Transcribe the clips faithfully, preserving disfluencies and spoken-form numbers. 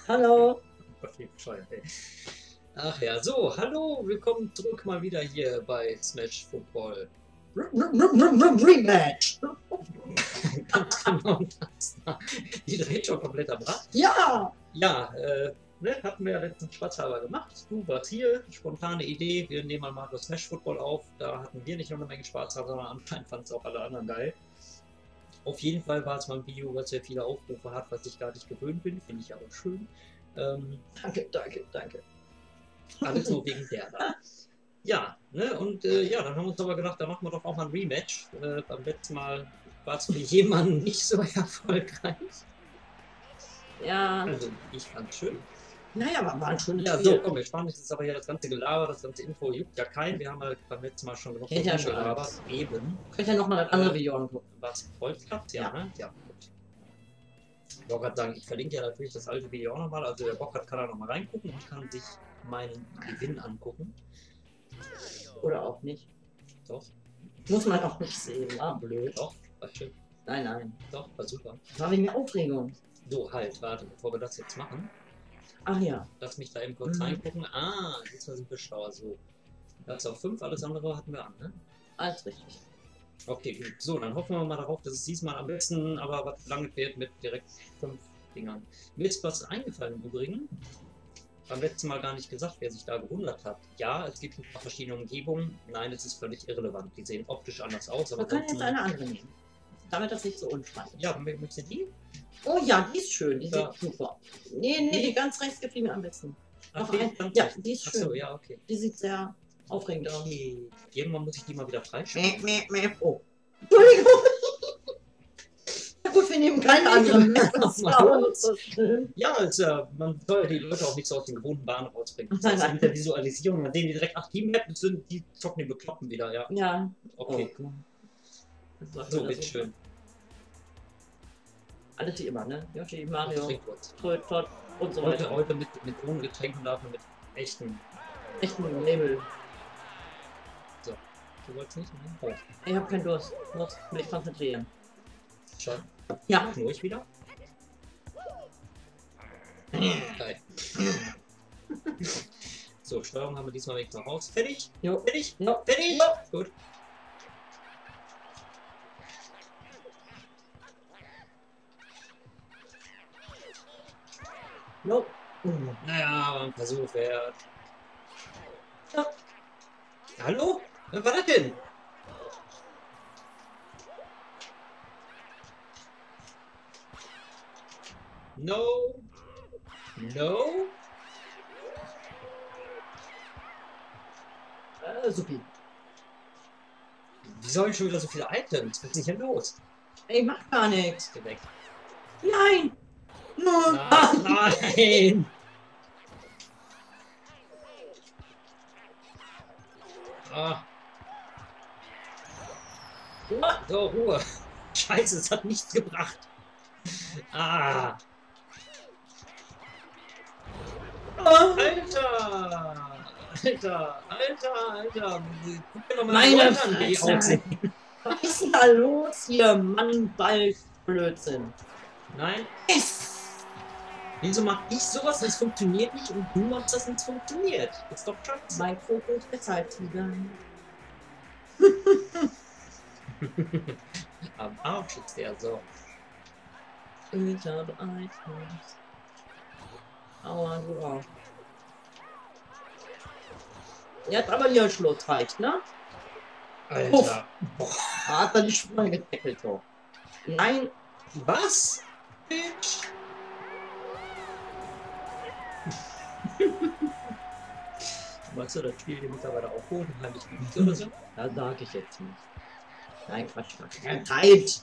Hallo. Gott, wie bescheuert, ey. Ach ja, so, hallo, willkommen zurück mal wieder hier bei Smash Football. Rematch. Ganz genau das. Die dreht schon komplett am Rad. Ja. Ja, äh, ne, hatten wir ja letztens Spaßhalber gemacht. Du warst hier, spontane Idee, wir nehmen mal mal Smash Football auf. Da hatten wir nicht nur eine Menge Spaß, sondern anscheinend fanden es auch alle anderen geil. Auf jeden Fall war es mal ein Video, was sehr viele Aufrufe hat, was ich gar nicht gewöhnt bin, finde ich aber schön. Ähm, Danke, danke, danke. Alles nur wegen der da. Ja, ne, und äh, ja, dann haben wir uns aber gedacht, da machen wir doch auch mal ein Rematch. Äh, beim letzten Mal war es für jemanden nicht so erfolgreich. Ja. Also, ich fand's schön. Naja, war, war ein schönes Ja, Spiel. so, komm, wir sparen uns jetzt aber hier das ganze Gelaber, das ganze Info juckt ja keinen. Wir haben halt beim letzten Mal schon genug Kennt ja schon gelabert. Eben. Könnt ihr nochmal das andere Video angucken? Was? Vollplatz? Ja, Ja. ne? Ja, gut. Ich wollte gerade sagen, ich verlinke ja natürlich das alte Video auch nochmal. Also, wer Bock hat, kann da nochmal reingucken und kann sich meinen Gewinn angucken. Oder auch nicht. Doch, Muss man auch nicht sehen. War blöd. doch, war schön. Nein, nein. Doch, war super. Das war wegen der Aufregung. So, halt, warte, bevor wir das jetzt machen, Ach ja. lass mich da eben kurz Mhm. reingucken. Ah, diesmal sind wir schlauer. So, Platz auf fünf, alles andere hatten wir an, ne? Alles richtig. Okay, gut. So, dann hoffen wir mal darauf, dass es diesmal am besten, aber was lange fehlt mit direkt fünf Dingern. Mir ist was eingefallen im Übrigen. Beim letzten Mal gar nicht gesagt, wer sich da gewundert hat. Ja, es gibt ein paar verschiedene Umgebungen. Nein, es ist völlig irrelevant. Die sehen optisch anders aus. Aber Wir können jetzt ansonsten- eine andere nehmen. Damit das nicht so unspannend ist. Ja, möchtest du die? Oh ja, die ist schön. Die Ja. sieht super. Nee, nee, die ganz rechts gefällt mir am besten. Ach, Noch die ein- ist ganz ja, recht. die ist Ach so, schön. ja, okay. Die sieht sehr aufregend aus. Okay. Irgendwann muss ich die mal wieder freischalten. Mäh, mäh, mäh. Oh. Entschuldigung. Ja gut, wir nehmen keine anderen. Das war auch nicht so schön. Ja, also, man soll ja die Leute auch nicht so aus den gewohnten Bahnen rausbringen. Nein, Das nein. ist mit der Visualisierung, dann sehen die direkt, ach, die Map sind, die zocken die Bekloppen wieder, ja. Ja. Okay, Oh. Das war so, wieder bitteschön. Alles wie immer, ne? Yoshi, Mario, Trink kurz. Toad, Todd und so Heute, weiter. heute mit, mit ohne Getränken, dafür mit echten. Echten Nebel. Du wolltest nicht, ne? Oh, Ich hab keinen Durst. Muss mich konzentrieren. schon. Ja. Knurr ich wieder? Geil. So, Steuerung haben wir diesmal weg noch raus. Fertig? Jo. Fertig? Jo. Fertig? Jo. Gut. Jo. Naja, aber ein Versuch wert. Ja. Hallo? Was war das denn? No. No. Äh, supi. Wieso habe ich schon wieder so viele Items? Was ist denn hier los? Ey, mach gar nichts. Geh weg. Nein! Nur. Nein! Nein. Ah, What? so, Ruhe. Scheiße, es hat nichts gebracht. Ah. Ah. Alter! Alter! Alter! Alter! Guck dir doch mal Meine die Leute an, wie die Fresse. aussehen. Was ist denn da los hier? Mann, Ball, Blödsinn. Nein? Yes! Wieso mach ich sowas? Es funktioniert nicht und du machst das und es funktioniert. Ist doch scheiße. Mein Fokus ist halt wieder. Am Arsch ist der so. Ich habe Items. Aua, du auch. Jetzt aber hier Schluss reicht, ne? Alter. Hat er die Sprünge getackelt, so. Nein, Was? Bitch. Meinst du, das Spiel hier mittlerweile aufholen und heimlich geübt oder so? da sag ich jetzt nicht. Nein, Quatsch, Quatsch. Keine Zeit!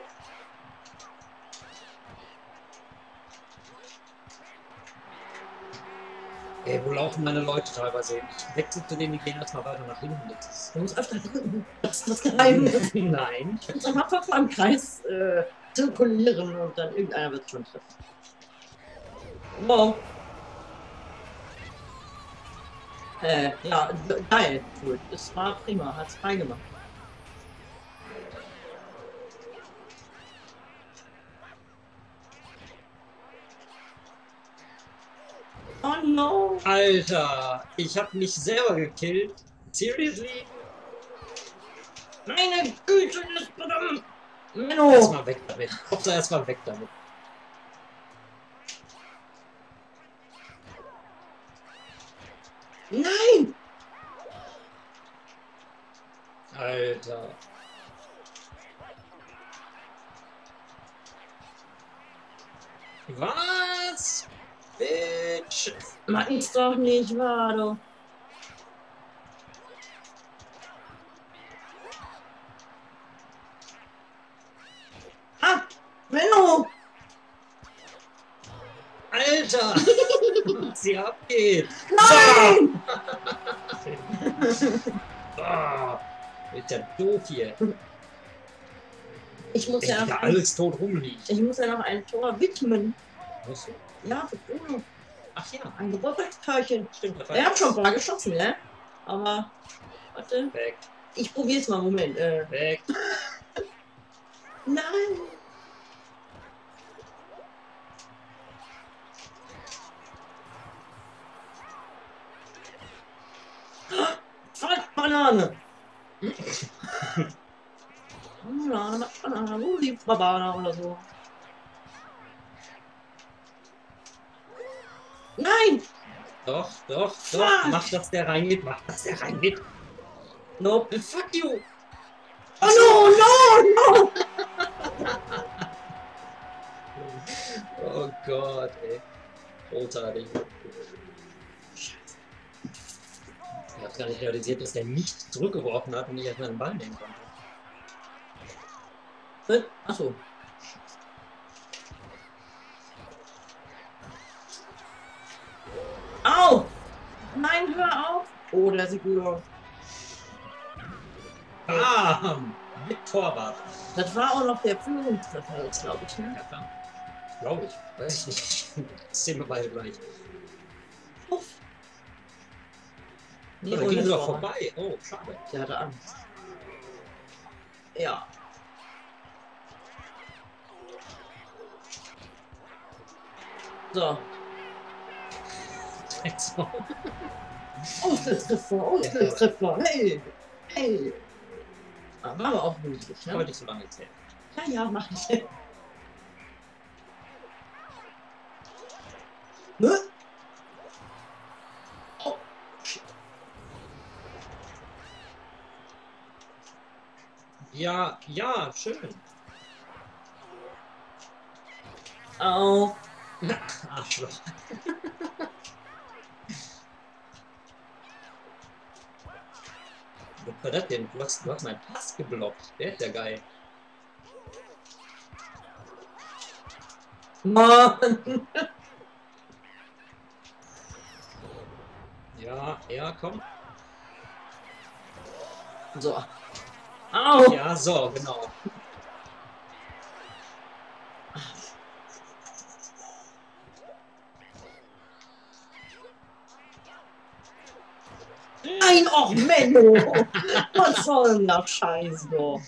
Ey, wo laufen meine Leute teilweise hin? Ich wechsle zu denen, die gehen erstmal weiter nach hinten. Das ist Du musst öfter drücken. Das ist das Geheimnis. Nein. Du musst einfach mal im Kreis äh, zirkulieren und dann irgendeiner wird schon treffen. Wow. Äh, ja, geil. Cool. Das war prima. Hat's frei gemacht. Oh no. Alter, ich hab mich selber gekillt. Seriously? Meine Güte, das verdammt. Menno. Erstmal weg damit. Hauptsache erstmal weg damit. Nein. Alter. Was? Bitch. Mein's doch nicht, wahr, du. Ah, Menno. Alter. Was hier abgeht. Nein. Ah, ist ja doof hier. Ich muss Wenn ja da noch ein, alles tot rumliegt. ich muss ja noch ein Tor widmen. Musst du? Ja, für Bruno. Ach ja, Ein Geburtstagstörchen. stimmt. Das war Er hat schon ein paar geschossen, ne? Aber, warte. weg. Ich probier's mal, Moment. Äh. Weg. Nein. Fuck, Banane. Banane, Banane, wo liegt Banane oder so? Nein! Doch, doch, doch. Fuck. Mach, dass der reingeht. Mach, dass der reingeht. Nope. Fuck you. Oh no, no, no! Oh Gott, ey. Großartig. Ich hab gar nicht realisiert, dass der nicht zurückgeworfen hat und ich erstmal den Ball nehmen konnte. Achso. Au! Nein, hör auf! Oh, der sieht gut aus. Bam! Mit Torwart. Das war auch noch der Führungstreffer jetzt, glaube ich, ne? Ja, klar. Glaube ich. Weiß ich nicht. Das sehen wir beide gleich. Uff. Nee, da ging doch vorbei. Oh, schade. Der hatte Angst. Ja. So. So. Ausgriffstreffer, Ausgriffstreffer. Hey! Hey! Ah, war aber auch mutig, Ich ne? wollte nicht so lange erzählen. Ja, ja, mach ich. Ne? Oh, shit. Ja, ja, schön. Au. Arschloch. Was war das denn? Du hast, du hast meinen Pass geblockt. Der ist ja geil. Mann! Ja, ja, komm. So. Au! Ja, so, genau. Nein, och Menno! Was soll denn das Scheiß, doch?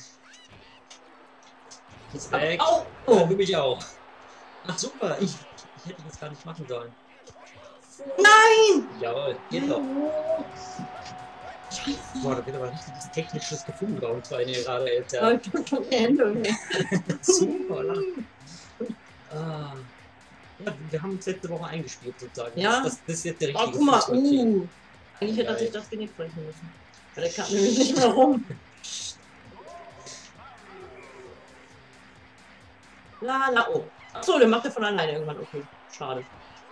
Jetzt ab. Weg. Au! Oh, Oh. du mich auch. Ach super, ich, ich hätte das gar nicht machen sollen. Nein! Jawohl, geht doch. Menno. Scheiße! Boah, da wird aber richtiges technisches Gefühl bei uns beiden hier gerade jetzt. Ja. Leute, von Ende. Super, oder? Ah. Ja, wir haben uns letzte Woche eingespielt sozusagen. Ja. Das, das, das ist jetzt der Oh, richtige guck mal, Fußballkrieg. uh. Eigentlich hätte er Geil. sich das Genick brechen müssen. Weil der kam nämlich nicht mehr rum. La la oh. Achso, der macht er von alleine irgendwann. Okay, schade.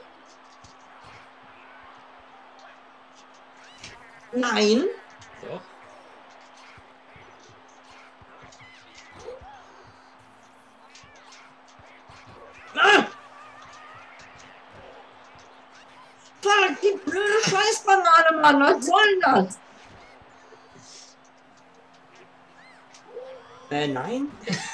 Nein. Doch. Ah! Fuck, die blöde Scheißbanane, Mann. Was soll denn das? Äh, nein.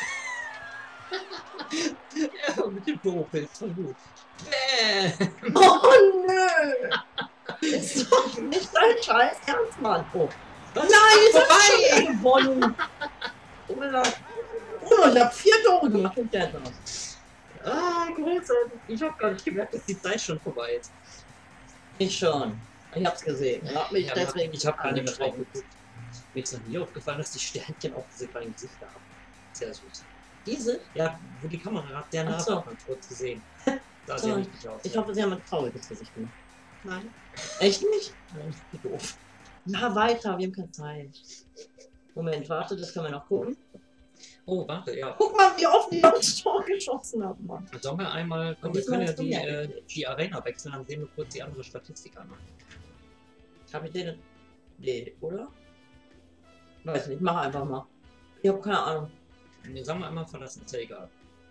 Ja, mit dem Popels, voll gut. Bäh. Oh, nö. Ist doch nicht dein Scheiß Ernst, Mann. Oh. Nein, ich hab schon wieder gewonnen. Oder? Oh, ich hab vier Tore gemacht und der das. Ah, großartig. Ich hab gar nicht gemerkt, dass die Zeit schon vorbei ist. Ich schon. Ich hab's gesehen. Ich hab mich Ja, deswegen. ich habe gar nicht mehr drauf angestrengt. geguckt. Mir ist noch nie aufgefallen, dass die Sternchen auch diese kleinen Gesichter haben. Sehr süß. Diese? Ja, wo die Kamera hat, der Ach nah so. hat man kurz gesehen. Sah So. sehr richtig aus. Ich hoffe, sie haben ein trauriges Gesicht gemacht. Nein. Echt nicht? Nein, wie doof. Na, weiter, wir haben keine Zeit. Moment, warte, das können wir noch gucken. Oh, warte, ja. Guck mal, wie oft die aufs Tor geschossen haben, Mann. Sollen wir einmal, komm, wir diesmal können ja hast du die, mehr äh, gekriegt. die Arena wechseln, dann sehen wir kurz die andere Statistik an. Hab ich den? Nee, oder? Weiß nicht, mach einfach mal. Ich hab keine Ahnung. Nee, sagen wir einmal verlassen, ist ja egal.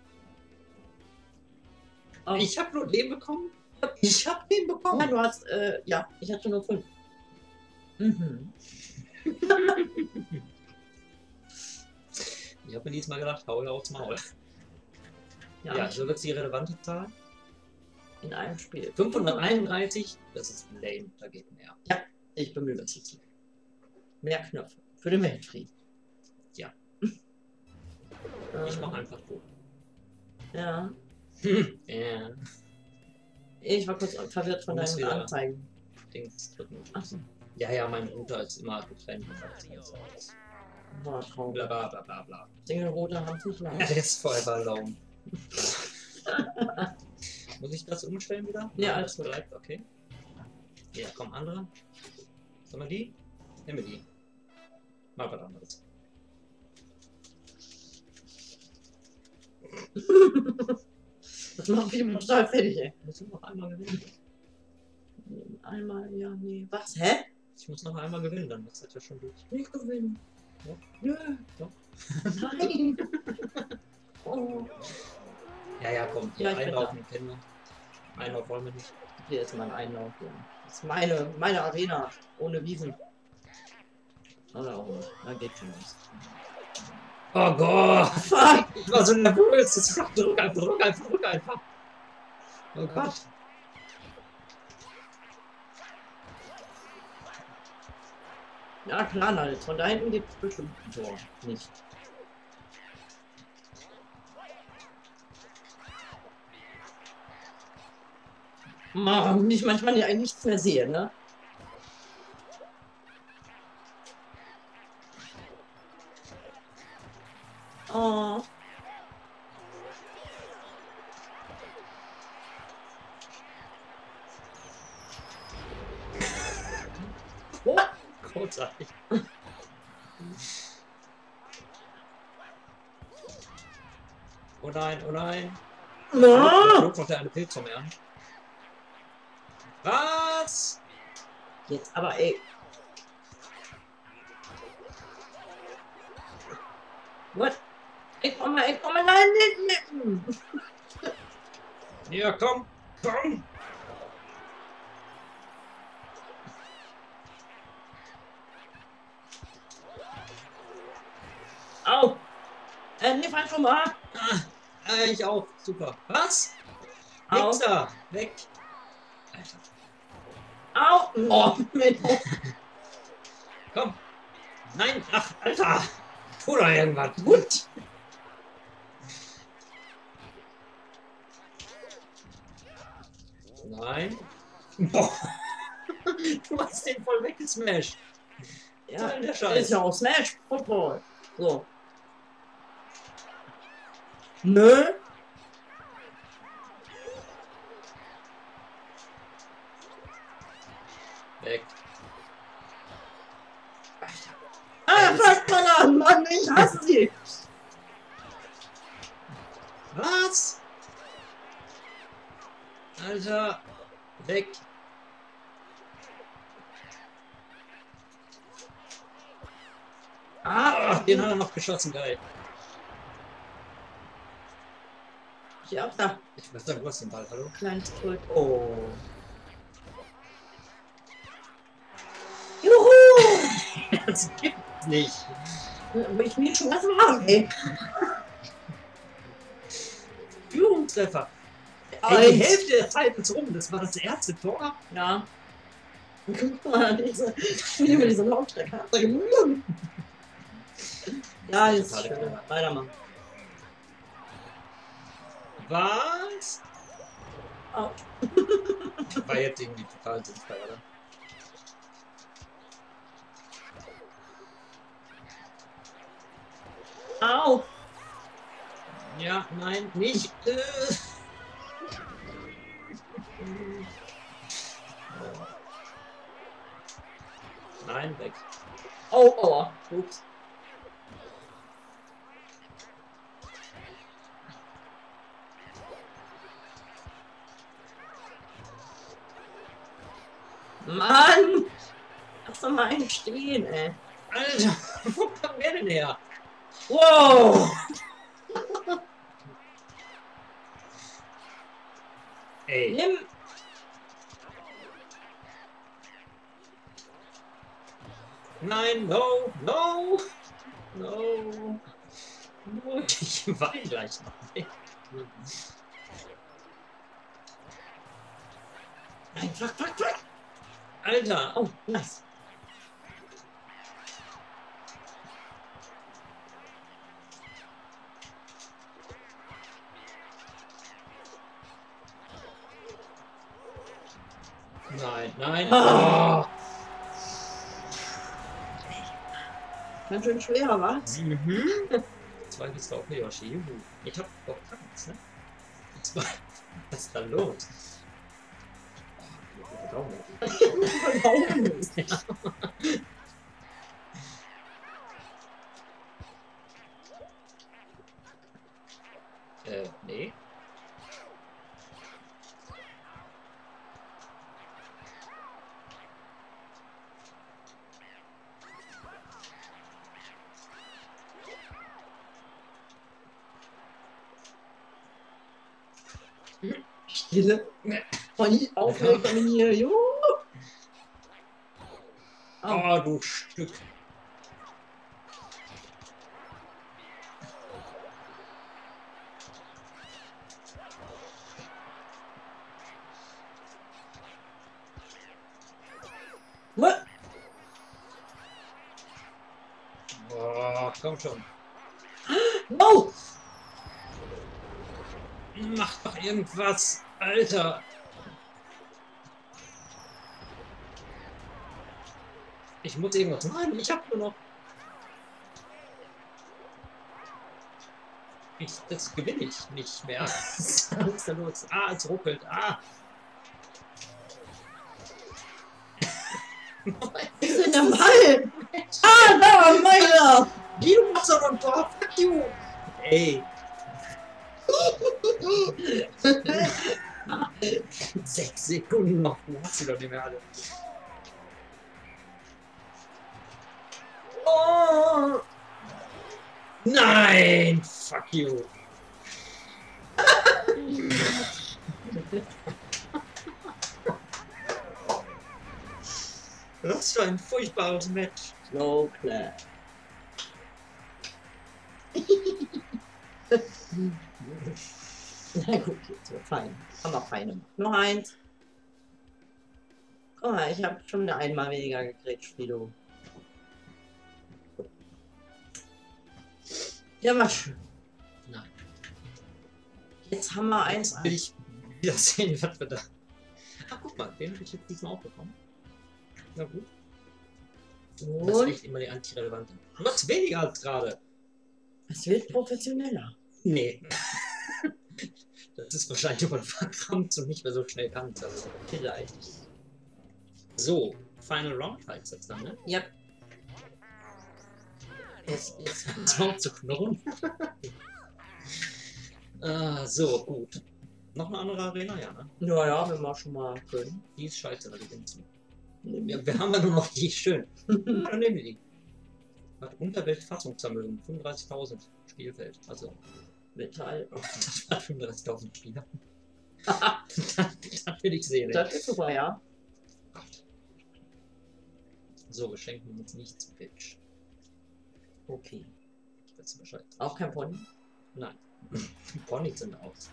Oh. Ich habe nur den bekommen. Ich habe den bekommen. Ja, du hast, äh, ja, ich hatte nur fünf. Mhm. Ich habe mir diesmal gedacht, hau ja aufs Maul. Ja, Ja, so wird die relevante Zahl. in einem Spiel. fünfhunderteinunddreißig, das ist lame, da geht mehr. Ich bemühe mich. Mehr Knöpfe. Für den Weltfrieden. Ja. Ähm, Ich mache einfach so. Ja. Ja, Ich war kurz verwirrt von Du musst deinen wieder- Anzeigen. Dings drücken. Achso. Ja, ja, mein Router ist immer getrennt. Das heißt, das ist War Bla traurig. bla bla bla bla. Single-Rote haben sich lang. Ja, der ist forever alone. Muss ich das umstellen wieder? Ja, Nein, alles das bleibt, okay. Ja, komm, andere. Sollen wir die? Nehmen wir die. Mal was anderes. Das macht mich immer total fertig, ey. Ich muss noch einmal gewinnen. Einmal, ja, nee. Was? Hä? Ich muss noch einmal gewinnen, dann ist das ja schon durch. Nicht gewinnen. Doch. Nö. Doch. Nein. Oh. Ja, ja, komm. Ja, ich bin Einlaufen kennen wir. Einlauf wollen wir nicht. Hier ist mein Einlauf. Ja. Das ist meine, meine Arena. Ohne Wiesen. Oder auch nicht. Da geht schon was. Oh Gott! Fuck! Ich war so nervös. Das drück einfach, drück einfach, drück einfach. Oh Gott. Ja, klar, halt. Von da hinten gibt es bestimmt ein Tor. Nicht. Mann, ich manchmal ja nichts mehr sehe, ne? Oh. Oh, großartig. Oh nein, oh nein. Da No. flog noch der eine Pilz vom Ernst. Was? Jetzt aber, ey. What? Ich komme, ich komme, nein, nicht mitten. Ja, komm, komm. Au. Äh, nee, falsch rum, ah. Ah, äh, ich auch. Super. Was? Au. Wichser. Weg. Alter. Au. Oh, mit. Komm. Nein. Ach, Alter. Tu doch irgendwas. Gut. Nein. Boah. Du hast den voll weggesmashed. Ja, Der das Scheiß. ist ja auch Smash Football. So. Nö. Weg. Ah, fasst man an, Mann, ich hasse sie. Was? Alter. Weg. Ah, den hat er noch geschossen, geil. Ja, da. Ich weiß sagen, du hast den Ball, hallo? Kleines Pult. Oh. Juhu! Das gibt's nicht. Aber ich bin schon ganz warm, ey. Führungstreffer. Ey, Eins. die Hälfte der Zeit ist rum. Das war das erste Tor. Ja. Guck mal, diese, ich nehme diese Lautstrecke. Ja, jetzt ist schön. Weitermachen. Was? Au. war jetzt irgendwie total sinnfrei, oder? Au! Ja, nein, nicht. Äh. Nein, weg. Oh, oh, ups. Mann! Lass doch mal einen stehen, ey. Alter, wo kommt der denn her? Wow! Ey. Nimm! Nein, no, no, no. no. Ich weine gleich noch. Nein, fuck, fuck, fuck! Alter. Oh, nice. Nein, nein. Oh. Ganz schön schwer, was? Mhm. Zwei bist du auch für Yoshi. Juhu. Ich hab doch Tanks, ne? Zwei. Was ist da los? Oh, Warum nicht? ja. Äh, nee. Stille. Von aufmerksam hier. Jo. Oh. Oh, du Stück. What? Oh, komm schon. No! Mach doch irgendwas, Alter. Ich muss irgendwas machen. Ich hab nur noch. Ich, das gewinne ich nicht mehr. Was ist da los? Ah, es ruckelt. Ah. Was ist denn der Ball? Ah, da war meiner! Du machst doch ein Tor. Fuck you. Ey. Sechs Sekunden noch. Du hast sie doch nicht mehr alle. Oh. Nein! Fuck you! Was für ein furchtbares Match! So klar. Na gut, jetzt wird fein. Haben wir feine. Noch eins. Guck mal, ich habe schon einmal weniger gekriegt, wie du. Ja, war schön. Nein. Jetzt haben wir eins. Jetzt will ich wieder sehen, was wir da. Ach, guck mal, den habe ich jetzt diesmal auch bekommen. Na gut. Das Und liegt immer die antirelevante. Du hast weniger als gerade. es wird professioneller. Nee. Das ist wahrscheinlich über den verkrampft und nicht mehr so schnell kann. Also. Vielleicht. So, Final Round heißt das dann, ne? Ja. Es ist. So zu knurren. ah, so, gut. Noch eine andere Arena, ja, ne? Naja, wenn wir schon mal können. Die ist scheiße, da gewinnen zu. Nehmen Ja, wir haben ja nur noch die schön. Dann nehmen wir die. Hat Unterwelt-Fassungsvermögen, fünfunddreißigtausend Spielfeld. Also, Metall. das war fünfunddreißigtausend Spieler. das, das will ich sehen. Das ist super, ja. So, wir schenken uns nichts, Bitch. Okay. Ich weiß Bescheid. Auch kein Pony? Nein. Ponys sind aus.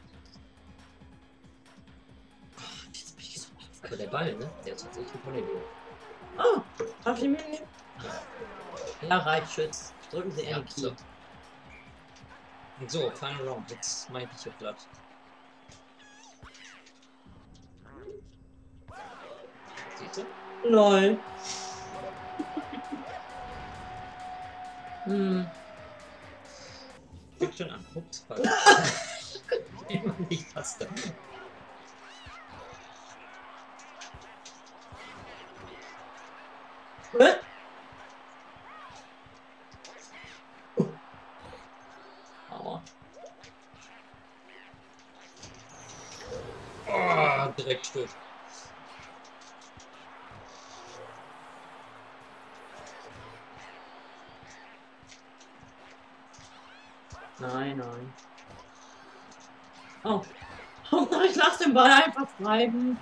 Jetzt bin ich so auf. Aber der Ball, ne? Der ist tatsächlich ein Pony. Oh, darf ich mitnehmen? Ja, Reitschütz. Drücken Sie Ja, einen Key. so. Und so, Final Round. Jetzt meinte ich hier platt. bitte? Lol. Hm. Fängt schon an. Ups, falsch. Immer nicht Taste. Hä? Aua. Oh, direkt Stück. Nein, nein. Oh. Oh nein, ich lass den Ball einfach bleiben.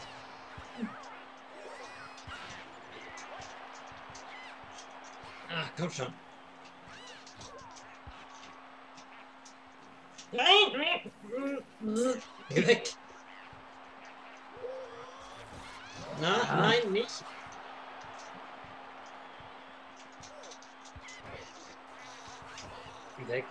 Ach, komm schon. Nein! Geh weg. Na, Ja. nein, nicht. Geh weg.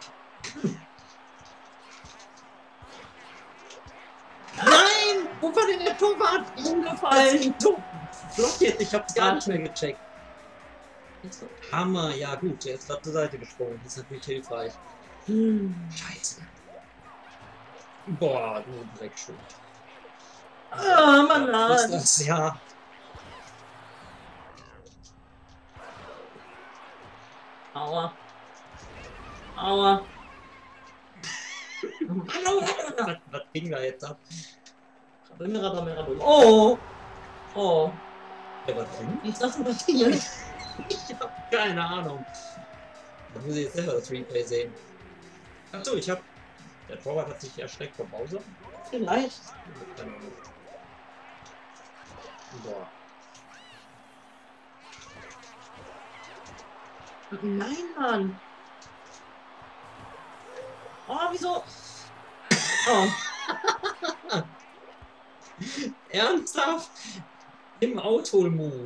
Nein! Wo war denn der Torwart? Umgefallen. Blockiert, ich hab's gar nicht mehr gecheckt. Hammer, ja gut, der ist gerade zur Seite gesprungen. Das ist natürlich hilfreich. Hm. Scheiße. Boah, du direkt schuld. Ah, Mann, Was ist nein. das? Ja. Aua. Aua. Was, was ging da jetzt ab? Oh. Oh. Ja, was denn? Wie ist das denn passiert? Ich hab keine Ahnung. Da muss ich jetzt selber das Replay sehen. Achso, ich hab. Der Torwart hat sich erschreckt vor Pause. Vielleicht. Keine Ahnung. Boah. Nein, Mann. Oh, wieso? Oh. Ernsthaft? Im Auto-Move.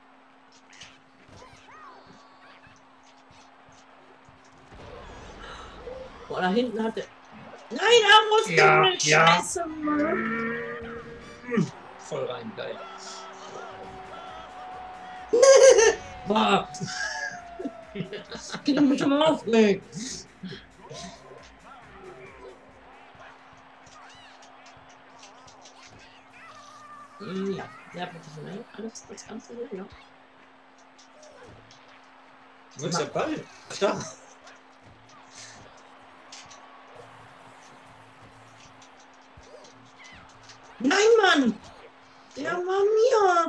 Boah, da hinten hat der. Nein, er muss Ja, mit ja. Scheiße, Mann. Voll rein, geil. Boah. Geht mich schon mal aufregt. Mm, ja, sehr professionell. Alles das Ganze hier, ja. Wo ist der Ball? Ach da. Nein, Mann! Der war mir!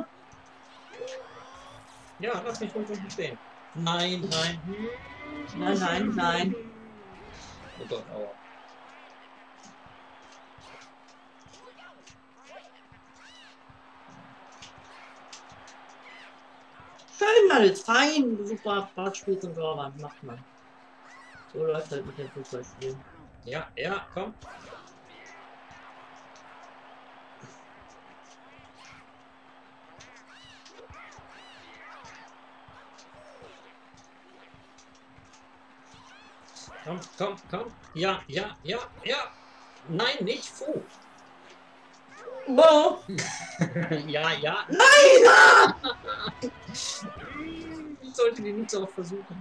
Ja, lass mich ruhig unten stehen. Nein, nein. Nein, nein, nein. Oh Gott, aua. Schön, alles fein. Super, Passspiel zum Torwart. Macht man. So läuft halt mit dem Fußballspiel. Ja, ja, komm. Komm, komm, komm. Ja, ja, ja, ja. Nein, nicht Fu. Boah! Ja, ja. Nein! Ich sollte die nicht so oft versuchen.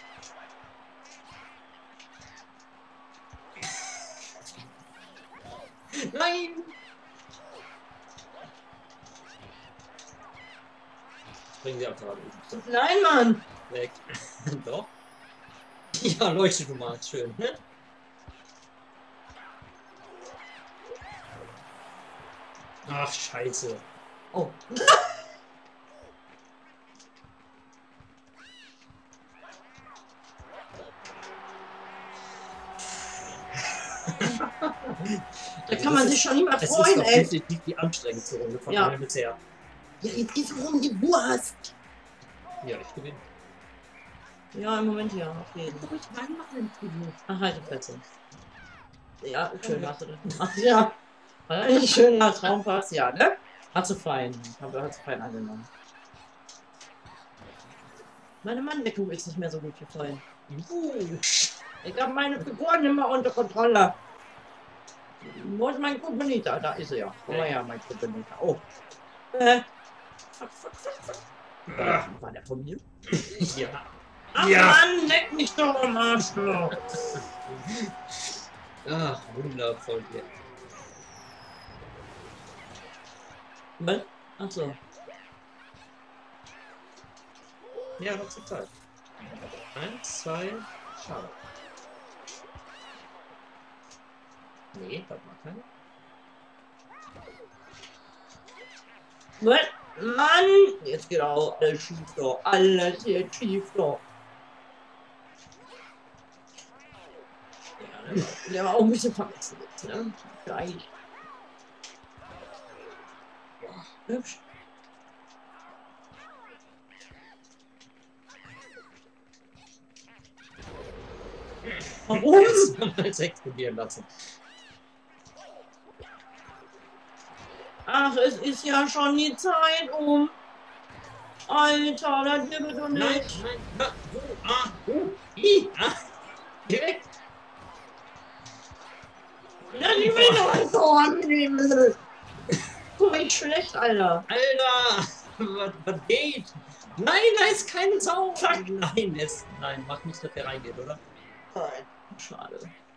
Nein! Bringen sie einfach alle. Nein, Mann! Weg. Doch. Ja, leuchte du mal. Schön. Ne? Ach, scheiße. Oh. Da kann man sich schon nicht mehr Es ist freuen, doch ey. definitiv die anstrengendste Runde von Ja. allen bisher. Ja, jetzt geht's um die Wurst. Ja, ich gewinne. Ja, im Moment ja, auf jeden Fall. Ach, halt die Fresse. Ja, schön hast du das gemacht. Ja. War ein schöner Traumpass, ja, ne? Hast du fein. Aber hast du fein angenommen. Meine Manndeckung ist nicht mehr so gut wie vorhin. Ich habe meine Figuren immer unter Kontrolle. Wo ist mein Kumpelita? Da ist er ja. Komm mal her, mein Kumpelita. Oh. Äh. Fuck, fuck, fuck, fuck. War, war der von mir? Ja. Ach Ja. Mann, leck mich doch am Arschloch. Ach, wundervoll hier. Was? Achso. Ja, noch zur Zeit. Eins, zwei, schade. Nee, das war keine. Was? Mann! Jetzt geht auch alles schief doch. Alles jetzt schief doch. Ja, der war, der war auch ein bisschen vergessen jetzt, ne? Geil. Hübsch. Warum? Jetzt haben wir es explodieren lassen. Ach, es ist ja schon die Zeit um. Alter, das wird doch Nein, nicht. nein, na, wo, ah, oh, i, ah, direkt. Ja, ich will doch ein Tor annehmen. Guck mal, ich schlecht, Alter. Alter, was, was geht? Nein, da ist kein Zaun. Nein, es, nein, mach nicht, dass der reingeht, oder? Nein, schade.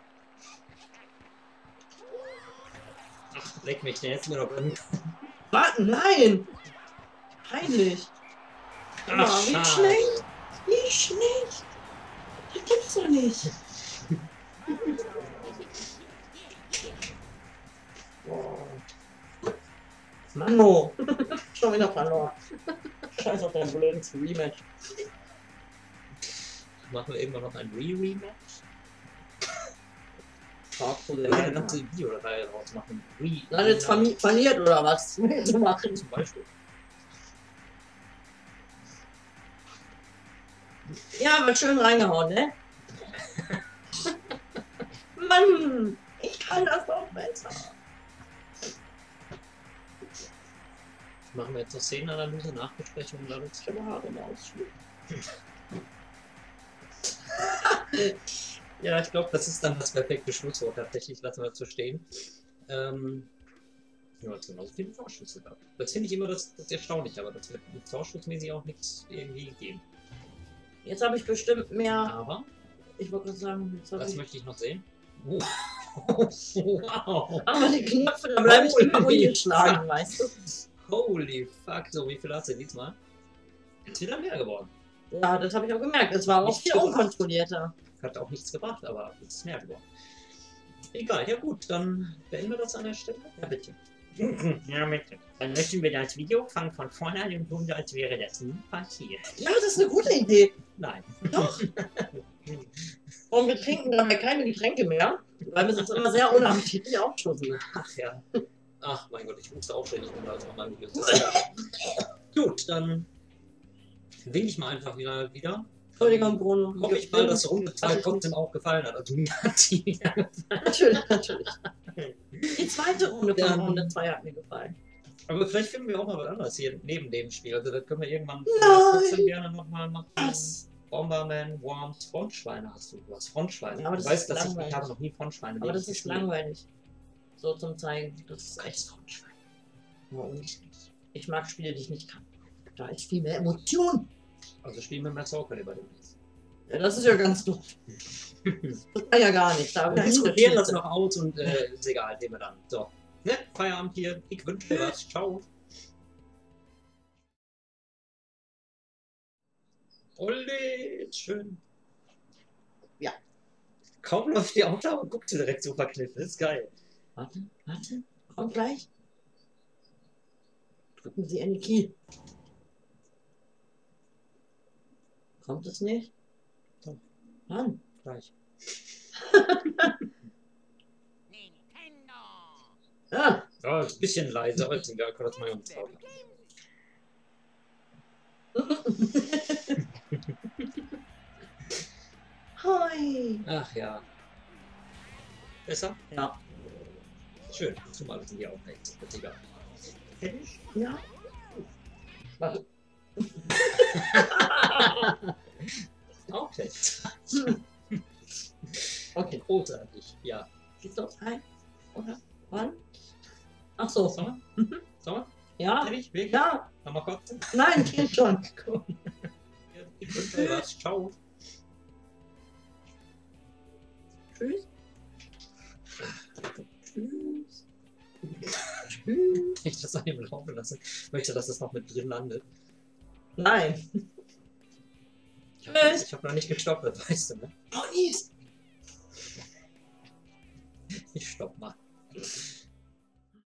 Ach, leck mich, der hätte mir doch gönnen. Was? Nein! Peinlich. Guck mal, Ach, wie schade. schlecht. Wie schlecht. Das gibt's doch nicht. Manno. Schon wieder verloren. Scheiß auf dein blödes Rematch. Machen wir irgendwann noch ein Re-Rematch? Talk to the Oder eine Lady. ganze Videoreihe draus machen. Re Dann jetzt vermi- verliert oder was? Zu machen. Zum Beispiel. Ja, aber schön reingehauen, ne? Mann, ich kann das doch besser. Machen wir jetzt noch Szenenanalyse, Nachbesprechung und alles. Ich habe Haare im Ausschnitt. Ja, ich glaube, das ist dann das perfekte Schlusswort. Tatsächlich lassen wir es so stehen. Ähm, ja, jetzt genauso viele Torschüsse gab. Das finde ich immer das, das Erstaunliche, aber das wird torschussmäßig auch nichts irgendwie geben. Jetzt habe ich bestimmt mehr. Aber, Ich wollte gerade sagen, jetzt habe was ich. möchte ich noch sehen? Oh. Wow! Aber die Knöpfe, da bleibe ich immer Holy ungeschlagen, fuck. weißt du? Holy fuck! So, wie viel hast du diesmal? Jetzt wieder mehr geworden. Ja, das habe ich auch gemerkt. Es war auch Nicht viel gebracht. unkontrollierter. Hat auch nichts gebracht, aber es ist mehr geworden. Egal, ja gut, dann beenden wir das an der Stelle. Ja, bitte. Ja, bitte. Dann löschen wir das Video, fangen von vorne an und tun, als wäre das nie passiert. Ja, das ist eine gute Idee. Nein. Doch. Und wir trinken dabei keine Getränke mehr, weil wir sonst immer sehr unappetitlich aufstoßen. Ach ja. Ach mein Gott, ich musste auch ständig um als auf meinem Video. Gut, dann winke ich mal einfach wieder. wieder. Entschuldigung, Bruno. Hoffe ich mal, dass Runde zwei trotzdem auch gefallen hat. Also mir hat die Natürlich, natürlich. Die zweite Runde von Dann- Runde zwei hat mir gefallen. Aber vielleicht finden wir auch mal was anderes hier neben dem Spiel. Also das können wir irgendwann Nein. trotzdem gerne nochmal machen. Was? Bomberman, Worms, Frontschweine hast du. Du hast Frontschweine. Ja, aber du das weißt, ist dass ich, langweilig. ich habe noch nie Frontschweine Aber das wirklich ist gespielt. langweilig. So zum Zeigen. Das ist echt. Geiles Frontschwein. Warum nicht? Ich mag Spiele, die ich nicht kann. Da ist viel mehr Emotion. Also spielen wir mehr Soul Calibur demnächst. Ja, das ist ja ganz doof. Das kann ja gar nicht. Da Wir hab ich diskutieren das Schnitte. noch aus und äh, ist egal, sehen wir dann. So, ne? Feierabend hier. Ich wünsche dir was. Ciao. Olle, schön. Ja. Kaum läuft die Aufnahme und guckt sie direkt so verkniffen. Das ist geil. Warte, warte. Kommt gleich. Drücken Sie Any Key. Kommt es nicht? Doch. Wann? Gleich. Ah, Ja, ist ein bisschen leise, aber ist egal. Kann das mal uns saugen. Hi. Ach ja. Besser? Ja. Schön. Zumal wir sind hier auch nicht. Ist egal. Fertig? Ja. Warte. Auch nicht. Okay. Großartig. Ja. Geht's los? Hi. Oder? Wann? Ach so. Sommer? Mhm. Sommer? Ja. Ehrlich? Wirklich? Ja. Nochmal kotzen? Nein, geht schon. Ich wünsche dir was. Ciao. Tschüss. Tschüss. Tschüss. Ich das an ihm laufen lasse. Ich möchte, dass es noch mit drin landet. Nein. Ich habe Tschüss. hab noch nicht gestoppt, weißt du, ne? Ponys. Ich stopp mal.